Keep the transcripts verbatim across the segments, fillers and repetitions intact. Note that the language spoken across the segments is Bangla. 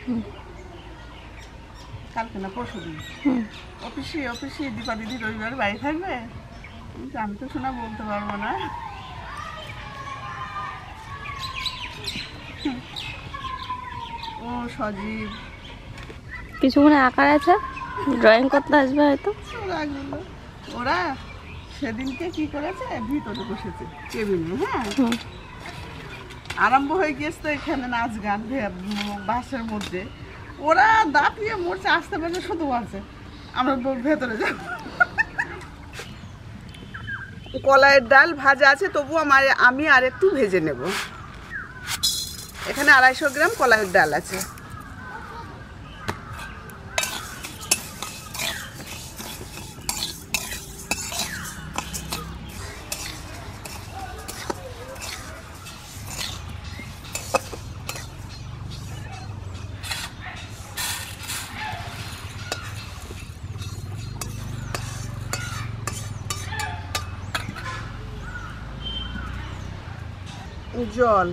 কালকে না পরশু দিন অফিসে অফিসে দীপা দিদি রবিবার বাড়ি থাকবে, আমি তো শোনা বলতে পারবো না। ও সজীব কিছুক্ষণ আঁকার আছে, ড্রয়িং করতে আসবে হয়তো। ওরা সেদিনকে কি করেছে, ভিতরে বসেছে টেবিলে, হ্যাঁ আরম্ভ হয়ে গিয়েছে তো এখানে নাচ গান বাসের মধ্যে, ওরা দাপিয়ে মরছে, আসতে পারছে শুধু আছে আমরা ভেতরে যাব। কলাইয়ের ডাল ভাজা আছে, তবু আমার আমি আর একটু ভেজে নেব। এখানে আড়াইশো গ্রাম কলাইয়ের ডাল আছে। জল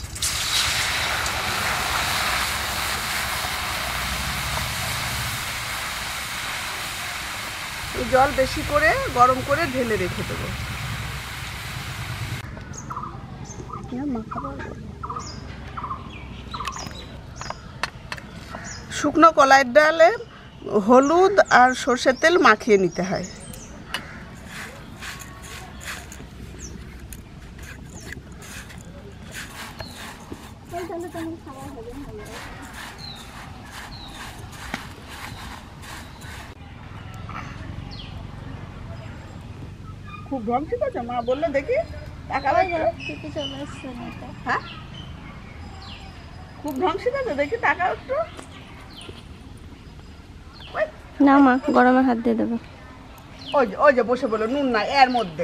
জল বেশি করে গরম করে ঢেলে রেখে দেবো। শুকনো কলাইয়ের ডালে হলুদ আর সর্ষের তেল মাখিয়ে নিতে হয়। খুব ঢং ঠিক আছে মা বললে দেখি, হ্যাঁ খুব ঢং ঠিক আছে দেখি, টাকা একটু না মা গরমে হাত দিয়ে দেবে। ওই যে ওই যে বসে বলো নুন না এর মধ্যে।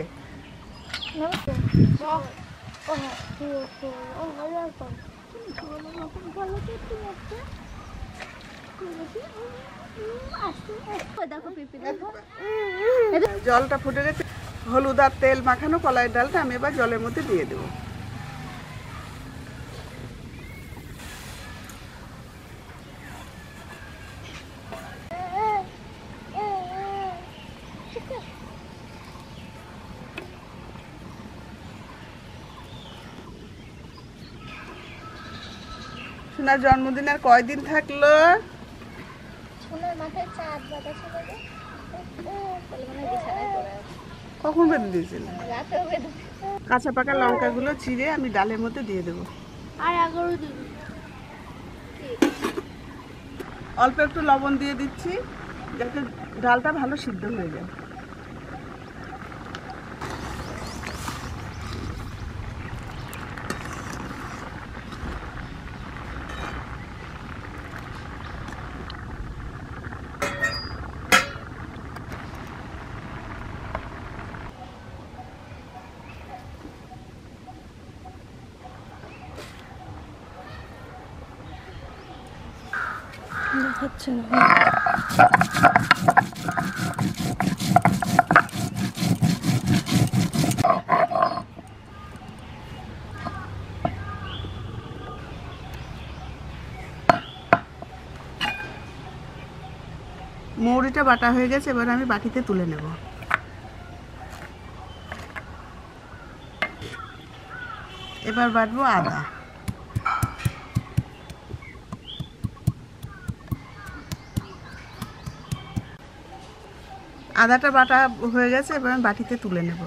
জলটা ফুটে গেছে, হলুদ আর তেল মাখানো কলাইয়ের ডালটা আমি এবার জলের মধ্যে দিয়ে দেবো। সোনার জন্মদিন আর কয়দিন থাকলো? কখন বেঁধে দিয়েছিল? কাঁচা পাকা লঙ্কাগুলো চিড়ে আমি ডালের মধ্যে দিয়ে দেবো। অল্প একটু লবণ দিয়ে দিচ্ছি যাতে ডালটা ভালো সিদ্ধ হয়ে যায়। দেখাচ্ছে না। মৌরিটা বাটা হয়ে গেছে, এবার আমি বাটিতে তুলে নেব। এবার বাটবো আদা। আদাটা বাটা হয়ে গেছে, এবার আমি বাটিতে তুলে নেব।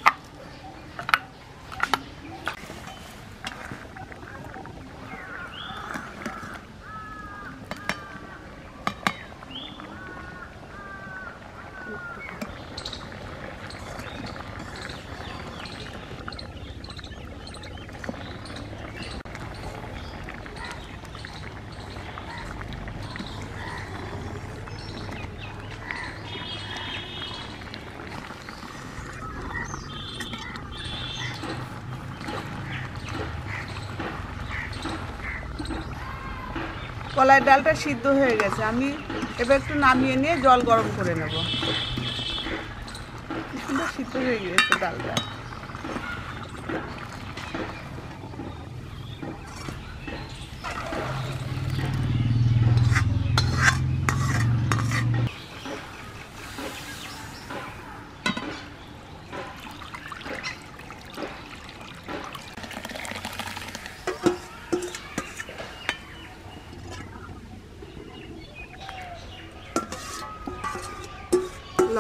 কলাইয়ের ডালটা সিদ্ধ হয়ে গেছে, আমি এবার একটু নামিয়ে নিয়ে জল গরম করে নেব। কি সুন্দর সিদ্ধ হয়ে গেছে ডালটা।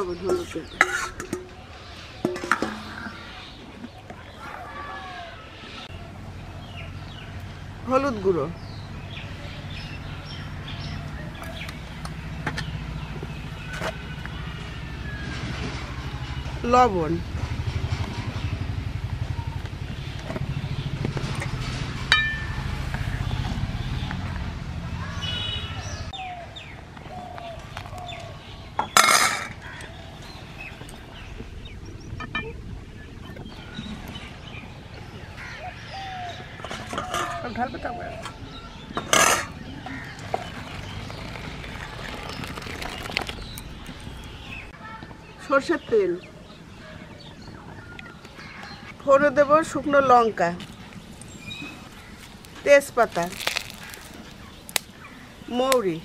লবণ হলুদ দেব, হলুদ গুঁড়ো, লবণ, ঢালবে তারপরে সরষের তেল, ফোড়ন দেব শুকনো লঙ্কা, তেজপাতা, মৌরি,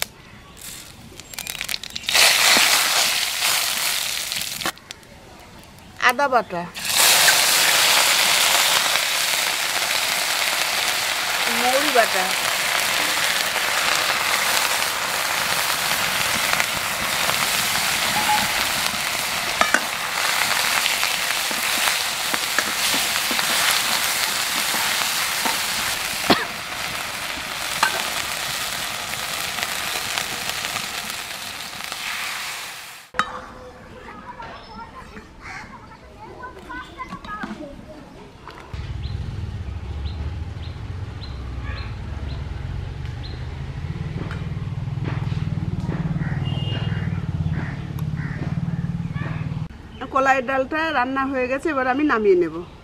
আদা বাটা, মৌরি বাটা, কলাই ডালটা রান্না হয়ে গেছে, এবার আমি নামিয়ে নেব।